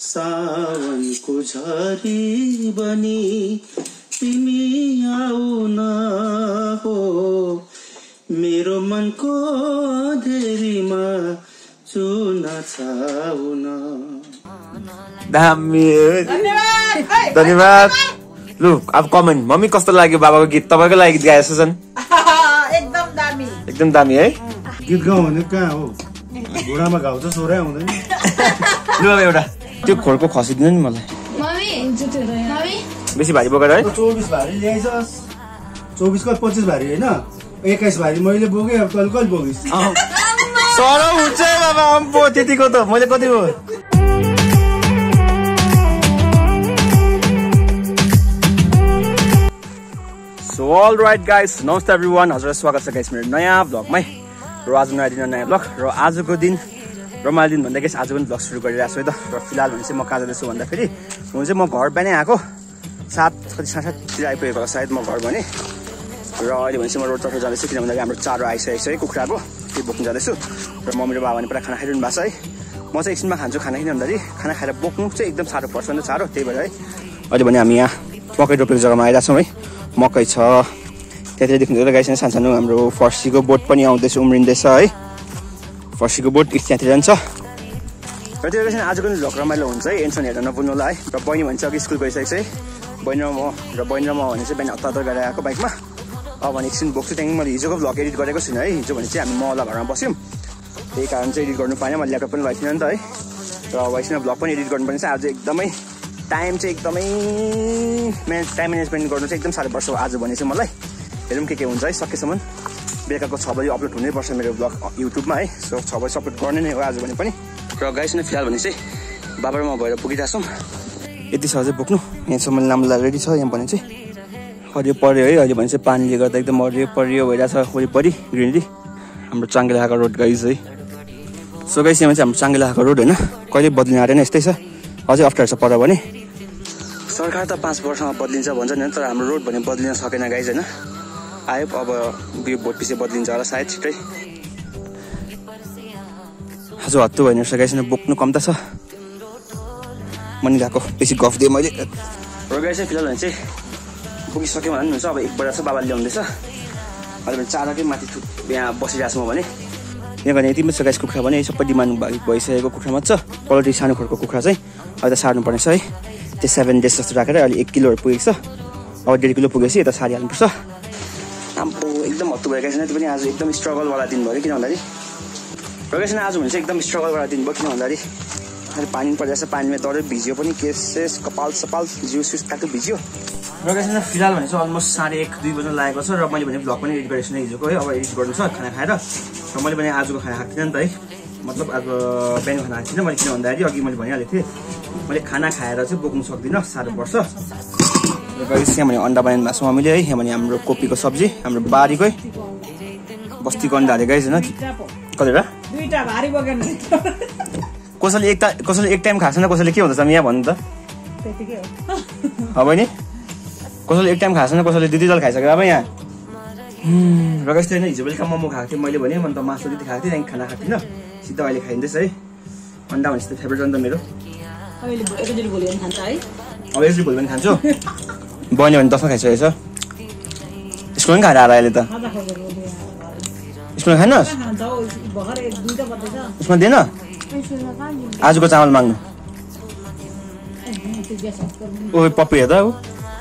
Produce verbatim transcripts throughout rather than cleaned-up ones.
सावनको झरी बनी तिमी आउन हो मेरो मनको धेरीमा चुन छाउन। दामी धन्यवाद। लु अब कमेन्ट मम्मी कस्तो लाग्यो बाबाको गीत तपाईको लागि गीत गाएछ छन् एकदम दामी एकदम दामी है गीत गाउँ भने कहाँ हो घोडामा घाउ त सोरै आउँदैन। लु अब एउटा त्यो खोरको खसिदिनु नि मलाई मम्मी मम्मी बेसी भारी बोकेर है चौबिस भारी ल्याइछस् चौबिस कति पच्चिस भारी होइन एक्काइस भारी मैले बोकेँ अब तैँले कहिले बोकिस् सरौ हुन्छ बाबा अम्पो त्यतिको त मैले कति हो। सो अल राइट गाइस नमस्ते एभ्रिवान हजुर स्वागत छ गाइस मेरो नयाँ भ्लगमै र आज नयाँ दिन नयाँ भ्लग र आजको दिन रमाइलो दिन भन्दा गाइस आज पनि भ्लग सुरु गरिरहेको छु है त। र फिलहाल भने चाहिँ म कहाँ जाँदैछु भन्दाखेरि हुन चाहिँ म घर बिहानै आएको सात कति साढे साततिर आइपुगेको होला सायद म घर भने र अहिले भने चाहिँ म रोडतर्फ जाँदैछु किन भन्दाखेरि हाम्रो चारो आइसकेको छ है कुखुराको त्यो बोक्नु जाँदैछु र मम्मी र बाबा पनि पुरा खाना खाइरहनु भएको छ है। म चाहिँ एकछिनमा खान्छु खाना किन भन्दाखेरि खाना खाएर बोक्नु चाहिँ एकदम साह्रो पर्छ नि त चारो त्यही भएर है अहिले भने हामी यहाँ मकै रोपेको जग्गामा आइरहेको छौँ है। मकै छ त्यहाँतिर देख्नु गाइस सानो सानो हाम्रो फर्सीको बोट पनि आउँदैछ उम्रिँदैछ है फर्सीको बोट त्यहाँतिर जान्छ र त्यो गाइस आजको दिन भ्लग रमाइलो हुन्छ है एन्सन हेर्न नपुग्नु होला है। र बहिनी भने चाहिँ अघि स्कुल गइसकेको छ है बहिनी र म र बहिनी र म भने चाहिँ बिहान हतार हतार गरेर आएको बाइकमा अब भने एकछिन बोक्छु त्यहाँदेखि मैले हिजोको भ्लग एडिट गरेको छुइनँ है हिजो भने चाहिँ हामी म होला घरमा बस्यौँ त्यही कारण चाहिँ एडिट गर्नु पाएन मैले ल्यापटप पनि लगाएको थिइनँ नि त है र वैष्णव भ्लग पनि एडिट गर्नुपर्ने चाहिँ आज एकदमै टाइम चाहिँ एकदमै म्यानेज टाइम म्यानेजमेन्ट गर्नु चाहिँ एकदम साह्रो पर्छ आज भने चाहिँ मलाई हेरौँ के के हुन्छ है सकेसम्म बेलुकाको छ बजी अपलोड हुनैपर्छ मेरो भ्लग युट्युबमा है सो छ बजी अपलोड गर्ने नै हो आज भने पनि। र गाइस न फिलहाल भने चाहिँ बाबा र म भएर पुगिरहेको छौँ यति छ चाहिँ बोक्नु यहाँसम्म नाम्ला रेडी छ यहाँ भने चाहिँ हरियो पर्यो है अहिले भने चाहिँ पानीले गर्दा एकदम हरियो परियो भइरहेछ वरिपरि ग्रिनरी हाम्रो चाङ्गेलाको रोड गाइस है। सो गाइस यहाँ चाहिँ हाम्रो चाङ्गेलाको रोड होइन कहिले बद्लिन आँटेन यस्तै छ अझै अप्ठ्यारो छ पर भने सरकार त पाँच वर्षमा बद्लिन्छ भन्छ नि तर हाम्रो रोड भने बद्लिन सकेन गाइस होइन आयो अब यो भोट पछि बद्लिन्छ होला सायद छिट्टै आज हत्तु भएन रहेछ गाइस बोक्नु कम त छ मनि गएको बेसी गफ दिएँ मैले र गाइस फिलहाल भने चाहिँ पुगिसक्यो भने हुन्छ अब एकपल्ट छ बाबाले ल्याउँदैछ अहिले भने चारकै माथि यहाँ बसिरहेको छु म भने यहाँ भने यति मात्रै छ गाइस कुखुरा भने सबै डिमान्ड भइसकेको कुखुरा मात्र छ क्वालिटी सानो खोरको कुखुरा चाहिँ अहिले त सार्नु पर्नेछ है त्यो सेभेन डेज जस्तो राखेर अहिले एक किलोहरू पुगेको छ अब डेढ किलो पुगेपछि यता सारिहाल्नुपर्छ आम्पो एकदम हत्तु भएको छैन त्यो पनि आज एकदम स्ट्रगलवाला दिन भयो किन भन्दाखेरि रगेसन आज भने चाहिँ एकदम स्ट्रगलवाला दिन भयो किन भन्दाखेरि अहिले पानी परिरहेछ पानीमा डरै भिज्यो पनि केसेस कपाल सपाल जिउ सिउ ट्याक्क भिज्यो रगेसन फिलहाल भने चाहिँ अलमोस्ट साढे एक दुई बजी लागेको छ र मैले भने भ्लग पनि एडिट गरेको छु हिजोको है अब एडिट गर्नु छ खाना खाएर र मैले भने आजको खाना खाएको थिइनँ नि त है मतलब अब बिहान खाना खाएको थिइनँ मैले किन भन्दाखेरि अघि मैले भनिहालेको थिएँ मैले खाना खाएर चाहिँ बोक्नु सक्दिनँ साह्रो पर्छ यहाँ भने अन्डा बनाउनु भएको छ मम्मीले है यहाँ भने हाम्रो कोपीको सब्जी हाम्रो बारीकै बस्तीको अन्डा हालेको गाइस होइन कतिवटा कसैले एक कसैले एक टाइम खाएको छैन कसैले के हुँदैछ यहाँ भन्नु त अब नि कसैले एक टाइम खाएको छैन कसैले दुई दुई दल खाइसक्यो अब यहाँ र गाइस होइन हिजो बेलुका मोमो खाएको थिएँ मैले भने म त मासु त्यति खाएको थिएँ त्यहाँदेखि खाना खाएको थिइनँ सिधै अहिले खाइँदैछ है अन्डा भनेपछि त फेभरेट हो नि त मेरो अब यसरी भोलि पनि खान्छु बन्यो भने दसमा खाइसकेको छ स्कुल पनि खाएर आएर अहिले त स्कुलमा खानुहोस् उसमा दिएन आजको चामल माग्नु ओ पप्पी हेर्दा ऊ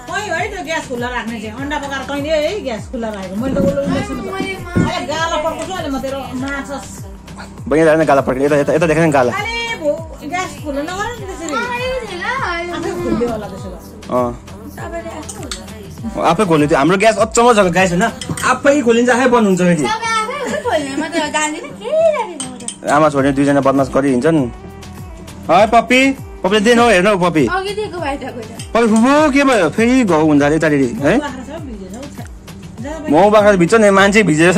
बहिनी गाला पड्केर यता यता यता देखेन गाला आफै खोल्नु त्यो हाम्रो ग्यास अचम्म छ ग्यास होइन आफै खोलिन्छ आफै बन्द हुन्छ फेरि आमा छोड्ने दुईजना बदमास गरिहिन्छन् है पप्पी पप्पीले दिनु हेर्नु पप्पी पप्पी फुफू के भयो फेरि घाउ हुन्छ अरे यतानिर है मौ बाख्रा भिज्छ नि मान्छे भिजेछ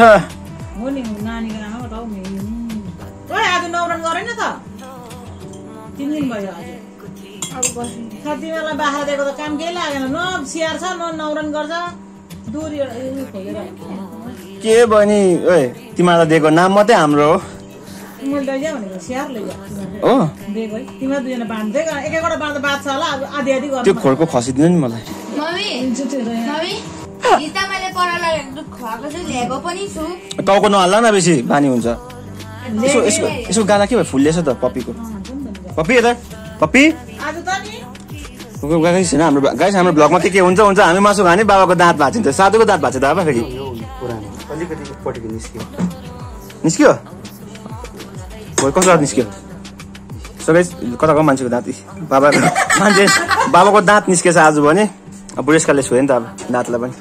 बाख्रा दिएको त काम केही लागेन न स्याहार छ न नौरन गर्छ दूरी के भयो नि ओए तिमीलाई दिएको नाम मात्रै हाम्रो हो मैले लैजा भनेको स्याहार लैजा हो दिएको है तिमीहरू दुईजना बाँध्दै एक एकवटा बाँध्दा बाँध्छ होला अब आधी आधी गर्नु त्यो खोरको खसिदिनु नि मलाई मम्मी मम्मी हिजो मैले पराला दुध खुवाएको छु ल्याएको पनि छु टाउको नहाल्ला न बेसी बानी हुन्छ यसो यसको यसो गाला के भयो फुल्लेछ त पप्पीको पप्पी यता पप्पी आज त नि गाइस हैन हाम्रो गाइस हाम्रो ब्लगमा के के हुन्छ हुन्छ हामी मासु खाने बाबाको दाँत भाँचिन्छ साधुको दाँत भाँच्छ दाबा फेरि पुरानो अलिकति पटेको निस्क्यो निस्क्यो हो कसको दाँत निस्क्यो सो गाइस कताको मान्छेको दाँत बाबाको मान्छे बाबाको दाँत निस्केछ आज भने अब बुढेसकालले छोयो नि त अब दाँतलाई पनि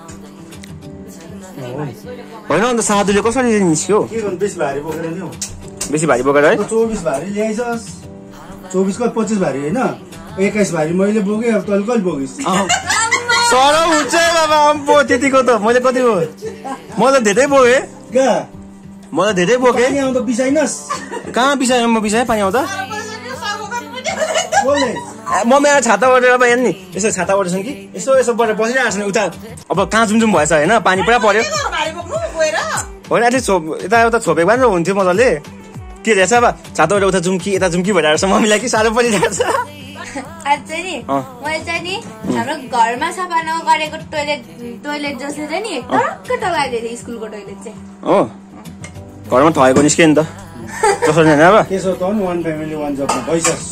होइन अन्त साधुले कसरी निस्क्यो के गर्नु बेसी भारी बोकेर ल्याऊ बेसी भारी बोकेर है चौबिस भारी ल्याइछस् चौबिसको पच्चिस भारी होइन एक्काइस भारी मैले बोकेँ अब तैँले कहिले बोकिस् सर हुन्छ बाबा अम्पो त्यतिको त मैले कति हो म त धेरै बोकेँ कहाँ म त धेरै बोकेँ पानी आउँदा बिसाइनस् कहाँ बिसाएँ म बिसाएँ पानी आउँदा बोल्ने म मेरो छाता ओढेर अब हेर्ने यसो छाता ओढेछन् कि यसो यसो गरेर बसिरहेको छ नि उता अब कहाँ जुम जुम भएछ होइन पानी पुरा पर्यो होइन एटलिस्ट छोप यता उता छोपेको भए हुन्थ्यो मजाले के रहेछ अब छाता ओढेर उता जुम्की यता जुम्की भइरहेको छ मम्मीलाई कि साह्रो परिरहेको छ आज चाहिँ नि मैले चाहिँ नि हाम्रो घरमा सफा नगरेको टोइलेट टोइलेट जसले चाहिँ नि टक्क टगाइदिएको थियो स्कुलको टोइलेट चाहिँ हो घरमा ठगेको निस्क्यो नि त कसरी होइन अब त्यसो त वान फ्यामिली वान जबमा भइसक्छ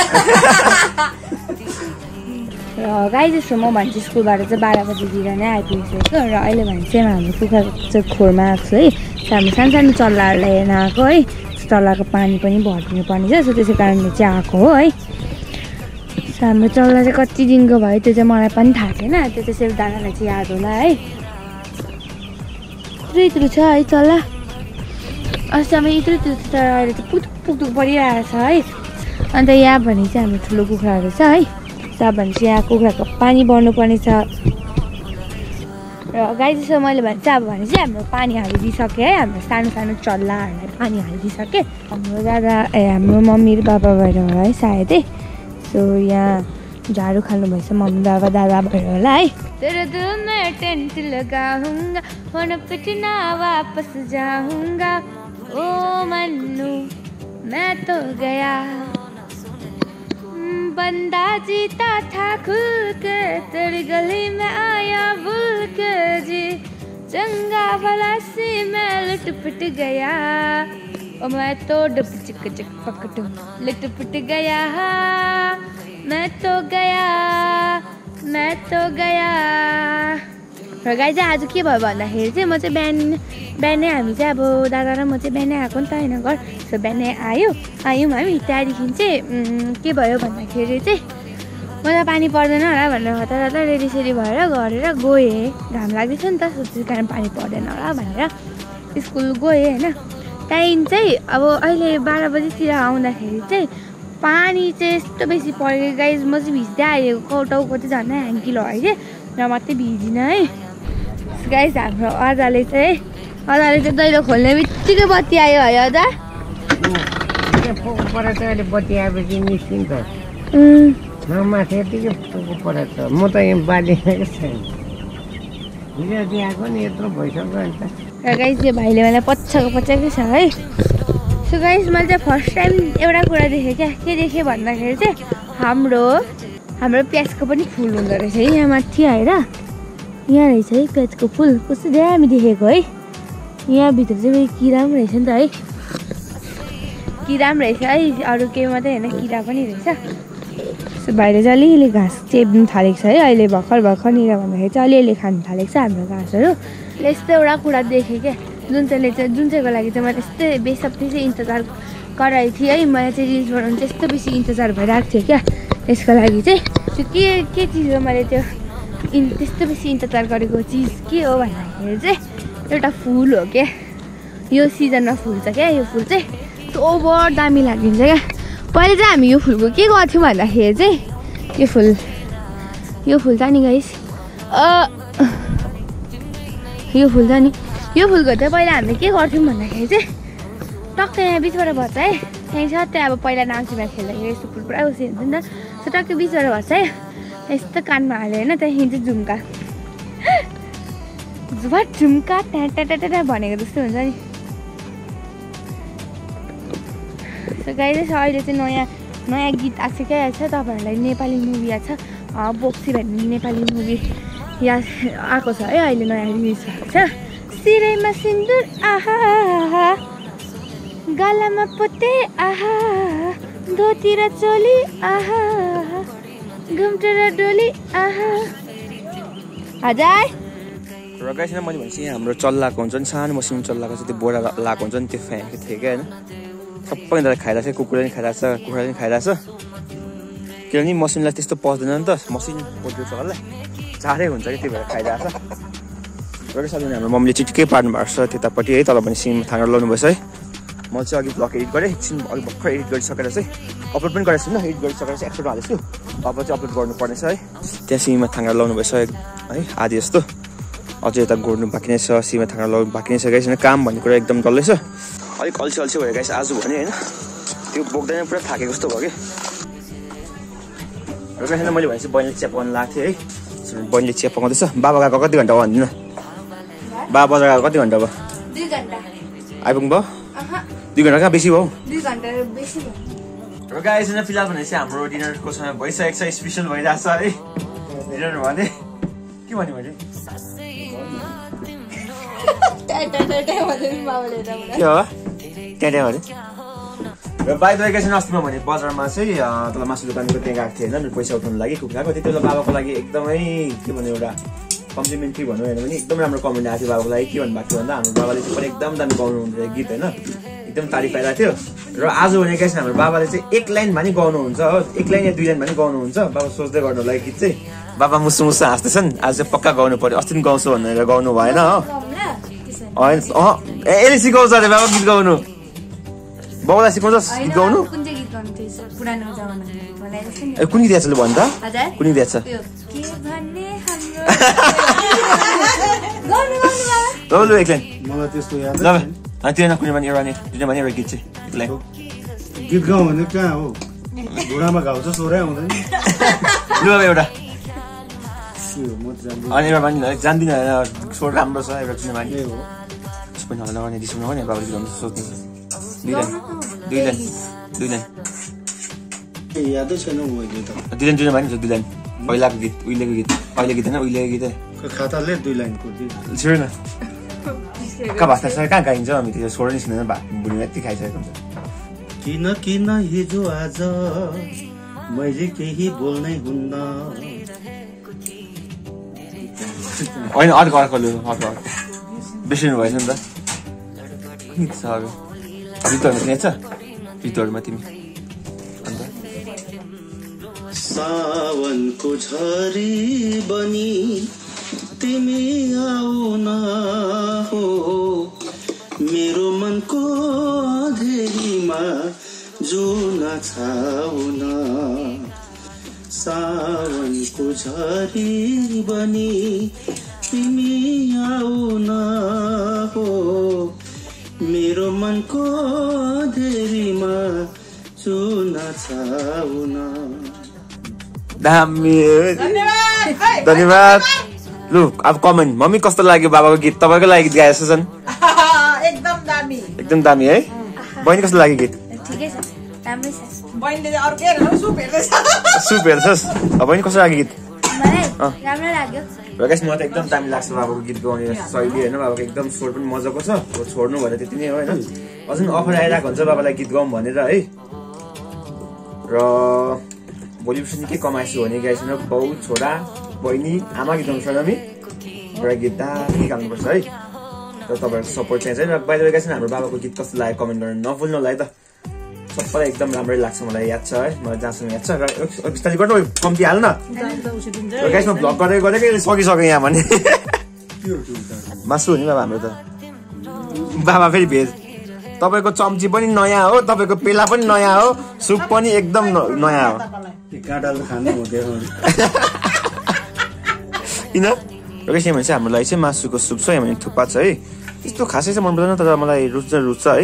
र गाई जस्तो म भन्छु स्कुलबाट चाहिँ बाह्र बजीतिर नै आइपुगिसकेको र अहिले भने चाहिँ हाम्रो कुखुराको चाहिँ खोरमा आएको छु है हाम्रो सानो सानो चल्लाहरूलाई हेर्न आएको है चल्लाको पानी पनि भरिदिनु पर्ने छ सो त्यसै कारणले चाहिँ आएको हो है हाम्रो चल्ला चाहिँ कति दिनको भयो त्यो चाहिँ मलाई पनि थाहा थिएन त्यो चाहिँ सेफ दादालाई चाहिँ याद होला है यत्रो यत्रो छ है चल्ला अस्ति अब यत्रो यत्रो छ तर अहिले चाहिँ पुतुक पुतुक परिरहेको छ है अन्त यहाँ भने चाहिँ हाम्रो ठुलो कुखुराहरू छ है यहाँ भने चाहिँ यहाँ कुखुराको पानी बढ्नुपर्ने छ र गाई जस्तो मैले भने चाहिँ अब भने चाहिँ हाम्रो पानी हालिदिइसकेँ है हाम्रो सानो सानो चल्लाहरूलाई पानी हालिदिइसकेँ हाम्रो दादा ए हाम्रो मम्मी र बाबा भएर होला है सायदै सो यहाँ झाडु खानु भएछ मम्मी बाबा दादा भएर होला है तेरो दिल में टेंट लगाऊंगा फोन पिटना वापस जाऊंगा ओ मन्नू मैं तो गया बंदा जीता था खुल के तेरी गली में आया भूल के जी चंगा भला सी मैं लुट पिट गया ओ मैं तो डुप चिक चिक पकटू लुट पिट गया मैं तो गया मैं तो गया र गाई चाहिँ आज के भयो भन्दाखेरि चाहिँ म चाहिँ बिहान बिहानै हामी चाहिँ अब दादा र म चाहिँ बिहानै आएको नि त होइन घर सो बिहानै आयो आयौँ हामी त्यहाँदेखि चाहिँ के भयो भन्दाखेरि चाहिँ मलाई पानी पर्दैन होला भनेर हतार हतार रेडी सेडी भएर गरेर गएँ घाम लाग्दैछ नि त सो त्यस कारण पानी पर्दैन होला भनेर स्कुल गएँ होइन टाइम चाहिँ अब अहिले बाह्र बजीतिर आउँदाखेरि चाहिँ पानी चाहिँ यस्तो बेसी पऱ्यो गाइज म चाहिँ भिज्दै आएको टाउको चाहिँ झन् ह्याङ्की लगाएँ र मात्रै भिजिनँ है गाइज हाम्रो अजाले चाहिँ अजाले चाहिँ दैलो खोल्ने बित्तिकै बत्ती आयो है अजा अहिले बत्ती आएपछि निस्किन्छ माथि यतिकै पुगो परेछ म त यहाँ बालिएको छैन हिजो आएको नि यत्रो भइसक्यो अन्त र गाइज यो भाइले मलाई पछाको पछाकै छ है सो गाइज मैले चाहिँ फर्स्ट टाइम एउटा कुरा देखेँ क्या के देखेँ भन्दाखेरि चाहिँ हाम्रो हाम्रो प्याजको पनि फुल हुँदो रहेछ है यहाँ माथि आएर यहाँ रहेछ है प्याजको फुल कस्तो दामी देखेको है यहाँभित्र चाहिँ किरा पनि रहेछ नि त है किरा पनि रहेछ है अरू केही मात्रै होइन किरा पनि रहेछ सो भाइले चाहिँ अलिअलि घाँस चेप्नु थालेको छ है अहिले भर्खर भर्खरनिर भन्दाखेरि चाहिँ अलिअलि खानु थालेको छ हाम्रो घाँसहरू यस्तो एउटा कुरा देखेँ क्या जुन चाहिँले चाहिँ जुन चाहिँको लागि चाहिँ मैले यस्तै बेसब्दी चाहिँ इन्तजार गराएको थिएँ है मलाई चाहिँ रिल्स बनाउनु चाहिँ यस्तो बेसी इन्तजार भइरहेको थियो क्या त्यसको लागि चाहिँ त्यो के के चिज हो मैले त्यो इन त्यस्तो बेसी इन्तजार गरेको चिज के हो भन्दाखेरि चाहिँ एउटा फुल हो क्या यो सिजनमा फुल्छ क्या यो फुल चाहिँ ओभर दामी लागिन्छ क्या पहिले चाहिँ हामी यो फुलको के गर्थ्यौँ भन्दाखेरि चाहिँ यो फुल यो फुल छ नि गाइस यो फुल छ नि यो फुलको चाहिँ पहिला हामीले के गर्थ्यौँ भन्दाखेरि चाहिँ टक्कै यहाँ बिचबाट भर्छ है त्यहाँ सट्टै अब पहिला नाम्चीमा खेल्दाखेरि यस्तो फुल पुरा उसी हुन्छ नि त सो टक्कै बिचबाट भर्छ है यस्तो कानमा हाल्यो होइन त्यहाँदेखि चाहिँ झुम्का झुबाट झुम्का त्यहाँ ट्याटा ट्याटा भनेको जस्तो हुन्छ नि गाइस अहिले चाहिँ नयाँ नयाँ गीत आएको छ क्या छ तपाईँहरूलाई नेपाली मुभी आएको छ बोक्सी भन्ने नेपाली मुभी यहाँ आएको छ है अहिले नयाँ रिलिज भएको छ सिरैमा सिन्दुर आहा गालामा पोते आहा धोती र चोली आहा घुम्टे र डोली आहा हजुर र गाइस मैले भनेपछि यहाँ हाम्रो चल्लाको हुन्छ नि सानो मसिनो चल्लाको चाहिँ त्यो बोरा लगाएको हुन्छ नि त्यो फ्याँकेको थियो क्या होइन सबैजनाले खाइरहेको छ कुकुरले पनि खाइरहेको छ कुखुराले पनि खाइरहेको छ किनभने मसिनलाई त्यस्तो पस्दैन नि त मसिन पोल्ट्री चल्लालाई चाँडै हुन्छ कि त्यही भएर खाइरहेको छ र सबैजना हाम्रो मम्मीले चिटिकै पार्नु भएको छ त्यतापट्टि है तल भने सिममा थानेर लाउनु भएछ है म चाहिँ अघि ब्लग एडिट गरेँ एकछिन अघि भर्खर एडिट गरिसकेर चाहिँ अपलोड पनि गरेको छुइनँ एडिट गरिसकेर चाहिँ एक्सपोर्ट हालेको छु अब चाहिँ अपलोड गर्नुपर्नेछ है त्यहाँ सिममा थानेर लाउनु भएछ है आधी जस्तो अझै यता गोड्नु बाँकी नै छ सिमा थाना लगाउनु बाँकी नै छ गाइस होइन काम भन्ने कुरा एकदम डल्लै छ अलिक अल्छी अल्छी भयो गाइस आज भने होइन त्यो बोक्दैन पुरा थाकेको जस्तो भयो कि र गाइस मैले भनेपछि बहिनीले चिया पकाउनु लाग्थ्यो है बहिनीले चिया पकाउँदैछ बाबा गएको कति घन्टा भयो भन्दिनँ बाबा बजार गएको कति घन्टा भयो दुई घन्टा आइपुग्नु भयो दुई घन्टा कहाँ बेसी भयो दुई घन्टा बेसी भयो र गाइस होइन फिलहाल भनेपछि हाम्रो डिनरको समय भइसकेको छ स्पेसल भइरहेको छ है डिनर भने के भन्यो मैले के हो त्यहाँ अरे र बाई द वे एकैछिन अस्तिमा भने बजारमा चाहिँ तल मासु दोकानको त्यहाँ गएको थिएँ होइन मेरो पैसा उठाउनु लागि कुखुराको त्यति बेला बाबाको लागि एकदमै के भन्यो एउटा कम्प्लिमेन्ट्री भनौँ होइन भने एकदम राम्रो कमेन्ट आएको थियो बाबाको लागि के भन्नुभएको थियो भन्दा हाम्रो बाबाले चाहिँ पनि एकदम दामी गाउनु हुन्थ्यो गीत होइन एकदम तारिफ पाइरहेको थियो र आज भने एकैछिन हाम्रो बाबाले चाहिँ एक लाइन भनी गाउनुहुन्छ हो एक लाइन या दुई लाइन भनी गाउनुहुन्छ बाबा सोच्दै गर्नु लागि गीत चाहिँ बाबा मुसु मुसु हाँस्दैछन् आज चाहिँ पक्का गाउनु पर्यो अस्ति पनि गाउँछु भनेर गाउनु भएन हो होइन अँ यसले सिकाउँछ अरे बाबा गीत गाउनु बाबालाई सिकाउँछ गीत गाउनु ए कुन गीत याद छ भन् त कुन गीत याद छ ल लु एक लाइन मलाई त्यस्तो याद ल अनि त्यो नकुने भने एउटा नि दुईजना भने एउटा गीत चाहिँ एक लाइन गीत गाउँ भने कहाँ हो घुँडामा घाउ छ सोरै आउँदैन लु अब एउटा के हो म जान्दिनँ अनि एउटा मानि जान्दिनँ स्वर राम्रो छ एउटा चिने मानि पनि होला लगाउने दिसुन हो नि बाबाले गीत गाउनु सोच्नु दुई लाइन दुई लाइन दुई लाइन ए यादै छैन मैले त दुई लाइन दुईजना मानिन्छ दुई लाइन पहिलाको गीत उहिलेको गीत अहिलेको गीत होइन उहिलेको गीत खाताले दुई लाइनको छिर न कहाँ भाषा छ कहाँ गाइन्छ हामी त्यो छोड निस्किँदैन बुढीमा यति खाइसकेको हुन्छ किन किन हिजो आज मैले केही बोल्नै हुन्न होइन अर्को अर्को लु अर्को अर्को बिर्सिनु भएछ नि त गीत छ अब गीतहरूमा तिमी छ गीतहरूमा तिमी अन्त सावनको झरी बनी तिमी आउन हो मेरो मनको धेरीमा जुन छाउन सावनको झरी बनी तिमी आउन हो मेरो मनको धेरीमा जुन छाउन दामी धन्यवाद लु अब कमेन्ट मम्मी कस्तो लाग्यो बाबाको गीत तपाईँको लागि गीत गाएछ छन् एकदम दामी एकदम दामी है बहिनी कस्तो लाग्यो गीत ठिकै छ राम्रै छ बहिनीले अरू के हेर्नु सुप हेर्दैछ सुप हेर्छस् अब बहिनी कस्तो लाग्यो गीत मलाई राम्रो लाग्यो र गाइस मलाई त एकदम दामी लाग्छ बाबाको गीत गाउने शैली होइन बाबाको एकदम स्वर पनि मजाको छ छोड्नु भनेर त्यति नै हो होइन अझै अफर आइरहेको हुन्छ बाबालाई गीत गाउँ भनेर है र भोलि पर्सि निकै कमाएछु भने गाइस बाउ छोरा बहिनी आमा गीत गाउनु छैन नि एउटा गीत दामी निकाल्नुपर्छ है र तपाईँहरूको सपोर्ट चाहिँ र बाहिर गाइस हाम्रो बाबाको गीत कस्तो लाग्यो कमेन्ट गर्नु नभुल्नु होला है त सबैलाई एकदम राम्रै लाग्छ मलाई याद छ है मलाई जहाँसम्म याद छ र बिस्तारै गर्नु कम्ती हाल्न र गाइसमा भ्लग गर्दै गर्दै सकिसक्यो यहाँ भने मासु हो नि बाबा हाम्रो त बाबा फेरि भेज तपाईँको चम्ची पनि नयाँ हो तपाईँको पेला पनि नयाँ हो सुप पनि एकदम नयाँ हो काँटाले खानु हुँदैन किन र कसै भने चाहिँ हाम्रो लागि चाहिँ मासुको सुप छ यहाँ भने थुक्पा छ है त्यस्तो खासै चाहिँ मन पर्दैन तर मलाई रुच्छ रुच्छ है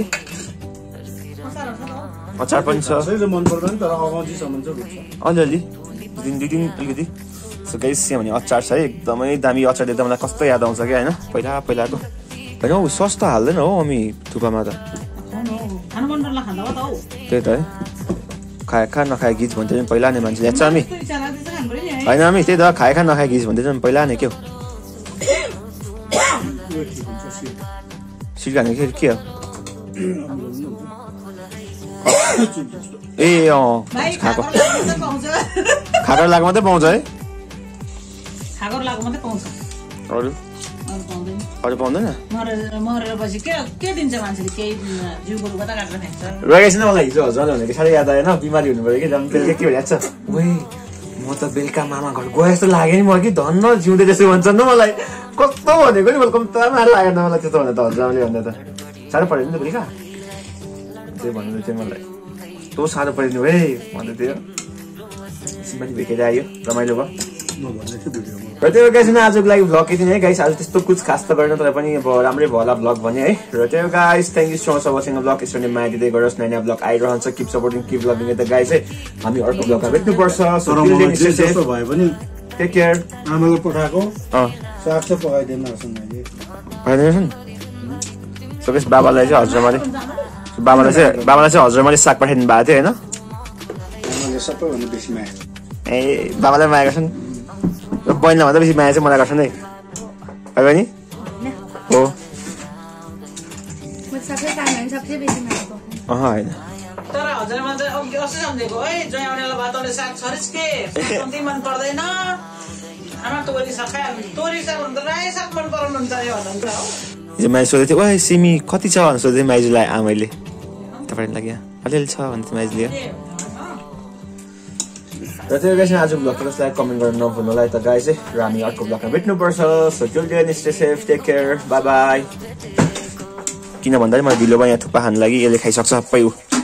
अचार पनि छ मन पर्दैन तर अगाउजीसम्म चाहिँ रुच्छ अलिअलि दुई दिन दुई दिन अलिकति सो गाइस यहाँ भने अचार छ है एकदमै दामी अचार देख्दा मलाई कस्तो याद आउँछ क्या होइन पहिला पहिलाको होइन हौ सस्तो हाल्दैन हौ हामी थुक्पामा त खानु मन पर्ला खाँदा हो त हौ त्यही त है खाए खा नखाए गीत भन्थे नि पहिला नै मान्छे याद छ हामी होइन हामी त्यही त खाए खा नखाए गीत भन्थे नि पहिला नै के हो सिट खाने के के हो ए अँ खाएको खाएको लाग्यो मात्रै पाउँछ है खाएको लाग्यो मात्रै पाउँछ अरू अरू पाउँदैन मरेपछि के के दिन्छ मान्छेले केही जिउ गोरु कता काटेर खान्छ रहेछ न मलाई हिजो हजुर भनेको साह्रै याद आएन बिमारी हुनु पऱ्यो कि बेलुका के भइरहेको छ ओइ म त बेलुका मामा घर गए जस्तो लाग्यो नि म कि धन्न जिउँदै जस्तो भन्छ नि मलाई कस्तो भनेको नि मलाई कम्ता मार लागेन मलाई त्यस्तो भन्दा त हजुरले भन्दा त साह्रो पऱ्यो नि त बेलुका त्यही भन्नु थियो मलाई कस्तो साह्रो पऱ्यो नि है भन्दै थियो सिम्पली भेटेर आयो रमाइलो भयो र त्यो गाइस आजको लागि भ्लग यति नै गाइस आज त्यस्तो कुछ खास त गरेन तर पनि अब राम्रै भयो होला भ्लग भने है र त्यो guys thank you so much for watching vlog यसरी माया दिँदै गरोस् नयाँ नयाँ भ्लग आइरहन्छ किप सपोर्टिङ किप लभिङ त गाइस है हामी अर्को भ्लगमा भेट्नुपर्छ सो भए पनि टेक केयर आमाले पठाएको साग चाहिँ पकाइदिएन मैले पकाइदिनुहोस् नि सो गाइस बाबालाई चाहिँ हजुरमाले बाबालाई चाहिँ बाबालाई चाहिँ हजुरमाले साग पठाइदिनु भएको थियो होइन आमाले सबैभन्दा बेसी माया ए बाबालाई माया गर्छन् र बहिनीलाई भन्दा बेसी माया चाहिँ मलाई गर्छन् है है बहिनी हो अँ होइन तर हजुरमा चाहिँ अघि अस्ति सम्झेको है जय आउनेलाई भातले साग छरिस के कम्ती मन पर्दैन आमा तोरी साग खाइहाल्नु तोरी साग भन्दा रायो साग मन पराउनुहुन्छ अरे भन्नुहुन्छ हो हिजो माइज सोधेको थियो ओए सिमी कति छ भनेर सोधेँ माइजूलाई आमैले तपाईँले लाग्यो अलिअलि छ भन्थ्यो माइजूले र त्यो गाइस आजको भ्लग कसलाई कमेन्ट गर्न नभुल्नु होला त गाइस है र हामी अर्को भ्लगमा भेट्नुपर्छ so till then stay safe take care bye bye किन भन्दा मैले ढिलो भयो यहाँ थुक्पा खानु लागि यसले खाइसक्छ सबै ऊ